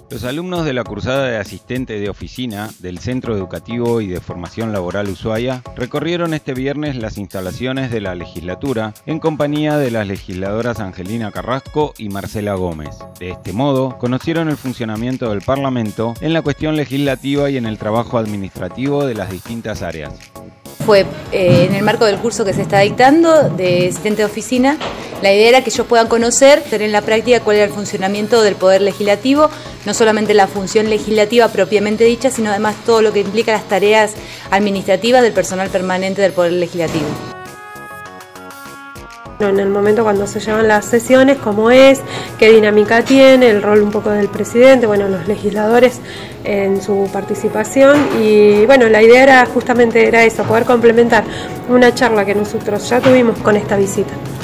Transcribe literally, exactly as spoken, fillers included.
Los alumnos de la cursada de asistente de oficina del Centro Educativo y de Formación Laboral Ushuaia recorrieron este viernes las instalaciones de la legislatura en compañía de las legisladoras Angelina Carrasco y Marcela Gómez. De este modo, conocieron el funcionamiento del Parlamento en la cuestión legislativa y en el trabajo administrativo de las distintas áreas. Fue eh, en el marco del curso que se está dictando de asistente de oficina. La idea era que ellos puedan conocer, tener en la práctica cuál era el funcionamiento del Poder Legislativo, no solamente la función legislativa propiamente dicha, sino además todo lo que implica las tareas administrativas del personal permanente del Poder Legislativo. En el momento cuando se llevan las sesiones, cómo es, qué dinámica tiene, el rol un poco del presidente, bueno, los legisladores en su participación y bueno, la idea era justamente era eso, poder complementar una charla que nosotros ya tuvimos con esta visita.